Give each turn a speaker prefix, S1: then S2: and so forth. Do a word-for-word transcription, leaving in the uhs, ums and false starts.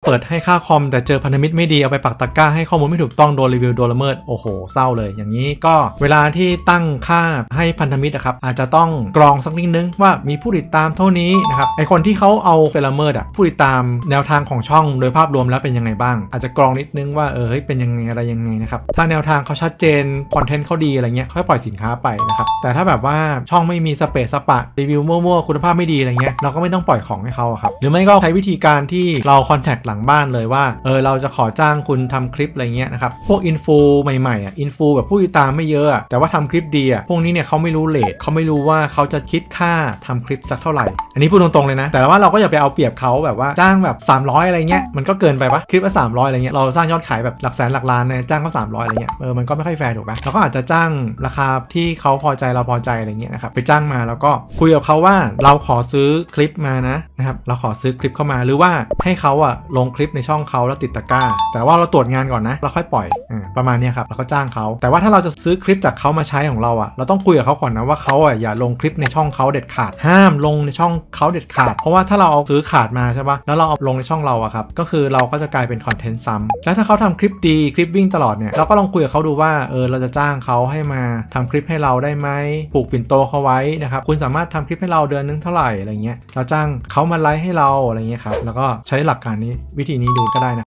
S1: เปิดให้ค่าคอมแต่เจอพันธมิตรไม่ดีเอาไปปักตะกร้าให้ข้อมูลไม่ถูกต้องโดนรีวิวโดนละเมิดโอ้โหเศร้าเลยอย่างนี้ก็เวลาที่ตั้งค่าให้พันธมิตรนะครับอาจจะต้องกรองสักนิดนึงว่ามีผู้ติดตามเท่านี้นะครับไอคนที่เขาเอาไปละเมิดอ่ะผู้ติดตามแนวทางของช่องโดยภาพรวมแล้วเป็นยังไงบ้างอาจจะกรองนิดนึงว่าเออเฮ้ยเป็นยังไงอะไรยังไงนะครับถ้าแนวทางเขาชัดเจนคอนเทนต์เขาดีอะไรเงี้ยค่อยปล่อยสินค้าไปนะครับแต่ถ้าแบบว่าช่องไม่มีสเปซสปะรีวิวมั่วๆคุณภาพไม่ดีอะไรเงี้ยเราก็ไม่ต้องปล่อยของให้เขาครับหรือไม่ก็ใช้วิธีการที่เราคอนแทคหลังบ้านเลยว่าเออเราจะขอจ้างคุณทำคลิปอะไรเงี้ยนะครับพวกอินฟูใหม่ๆอ่ะอินฟูแบบผู้ติดตามไม่เยอะแต่ว่าทำคลิปดีอ่ะพวกนี้เนี่ยเขาไม่รู้เรทเขาไม่รู้ว่าเขาจะคิดค่าทำคลิปสักเท่าไหร่อันนี้พูดตรงๆเลยนะแต่ว่าเราก็อย่าไปเอาเปรียบเขาแบบว่าจ้างแบบสามร้อยอะไรเงี้ยมันก็เกินไปปะคลิปละสามร้อยอะไรเงี้ยเราสร้างยอดขายแบบหลักแสนหลักล้านเนี่ยจ้างเขาสามร้อยอะไรเงี้ยเออมันก็ไม่ค่อยแฟร์ถูกปะเราก็อาจจะจ้างราคาที่เขาพอใจเราพอใจอะไรเงี้ยนะครับไปจ้างมาแล้วก็คุยกับเขาว่าเราขอซื้อคลิปมานะนะครับเราขอซื้อคลิปเข้ามาหรือว่าให้เขาอะลงคลิปในช่องเขาแล้วติดตะกร้าแต่ว่าเราตรวจงานก่อนนะเราค่อยปล่อยประมาณนี้ครับเราก็จ้างเขาแต่ว่าถ้าเราจะซื้อคลิปจากเขามาใช้ของเราอะเราต้องคุยกับเขาก่อนนะว่าเขาอะอย่าลงคลิปในช่องเขาเด็ดขาดห้ามลงในช่องเขาเด็ดขาดเพราะว่าถ้าเราเอาซื้อขาดมาใช่ปะแล้วเราเอาลงในช่องเราอะครับก็คือเราก็จะกลายเป็นคอนเทนต์ซ้ำแล้วถ้าเขาทำคลิปดีคลิปวิ่งตลอดเนี่ยเราก็ลองคุยกับเขาดูว่าเออเราจะจ้างเขาให้มาทำคลิปให้เราได้ไหมปลูกปิ่นโตเขาไว้นะครับคุณสามารถทำคลิปให้เราเดือนนึงเท่าไหร่อะไรเงี้ยเราจ้างเขามาไลฟ์ให้เราอะไรเงี้ยครับแล้วก็ใช้หลักการนี้วิธีนี้ดูก็ได้นะ